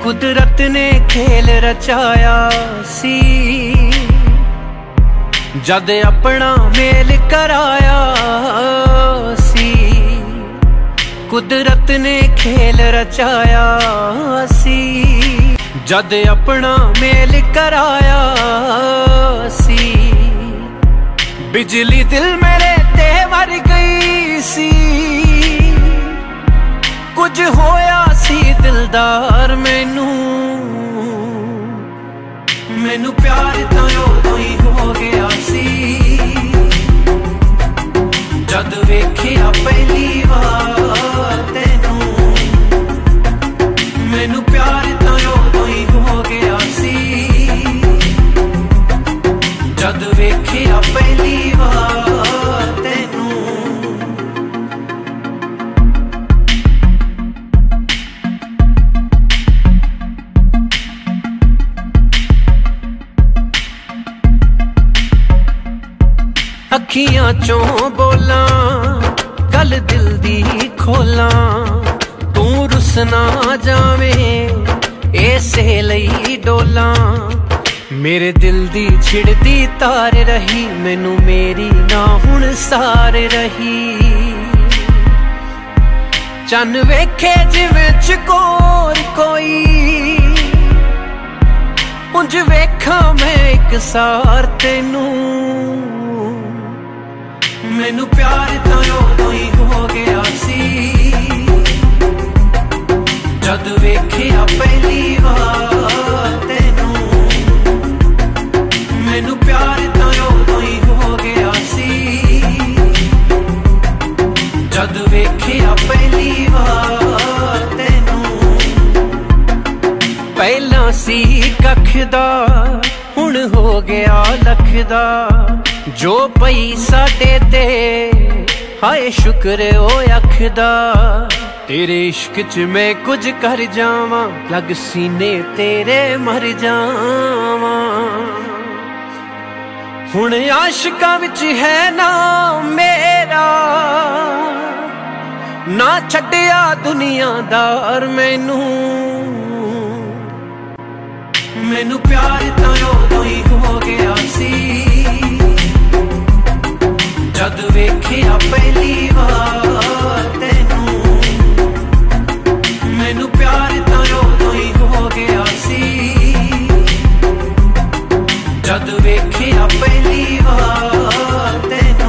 कुदरत ने खेल रचाया सी, जद अपना मेल कराया सी। कुदरत ने खेल रचाया सी, जद अपना मेल कराया सी। बिजली दिल मेरे ते मर गई सी, कुछ होया सी दिलदार मैनू। मैनू प्यार तां उदों ही हो गया सी, जद वेखिया पहली बार तैनू। मैनू प्यार तां उदों ही हो गया सी, जद वेखिया पहली बार तैनू। अखियां चों बोलां गल दिल दी खोलां, तू रुस ना जावें ऐसे लई डोलां। मेरे दिल दी छिड़दी तार रही, मैनू मेरी ना हुण सार रही। चन वेखे जिवें चकोर कोई, उंज वेखा मैं एक सार तैनू। मैनू प्यार तां उदों ही हो गया सी, जद वेखिया पहली बार तैनू। मैनू प्यार तां उदों ही हो गया सी, जद वेखिया पहली बार तैनू। पहला सी कख दा हुण हो गया लख दा, जो पई साडे ते हाय शुक्र ओ अख दा। तेरे इश्क च मैं कुछ कर जावां, लग सीने तेरे मर जावां। हुण आशिकां विच है ना मेरा, ना छड्डिया दुनियादार मैनू। मैनू प्यार तां उदों ही हो गया सी, जद वेखिया पहली बार तैनू। मैनू प्यार तां उदों ही हो गया सी, जद वेखिया पहली बार तैनू।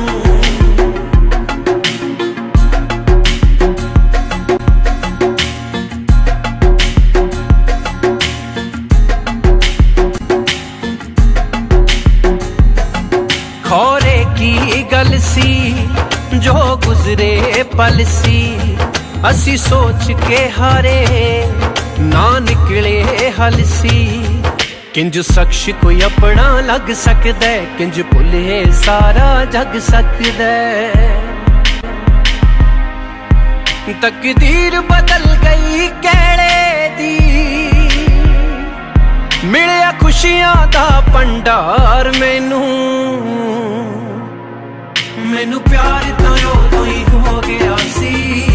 खौरे की गल सी जो गुजरे पल सी, असी सोच के हारे ना निकले हल सी। किंज शख्स कोई अपना लग सकदा है, किंज भुले सारा जग सकदा है। तकदीर बदल गई कहड़े दी, मिलिया खुशियां दा भंडार मैनू। मैनू प्यार तां उदों ही हो गया सी,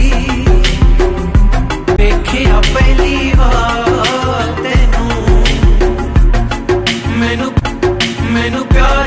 वेखिया पहली बार तैनू। मैनू प्यार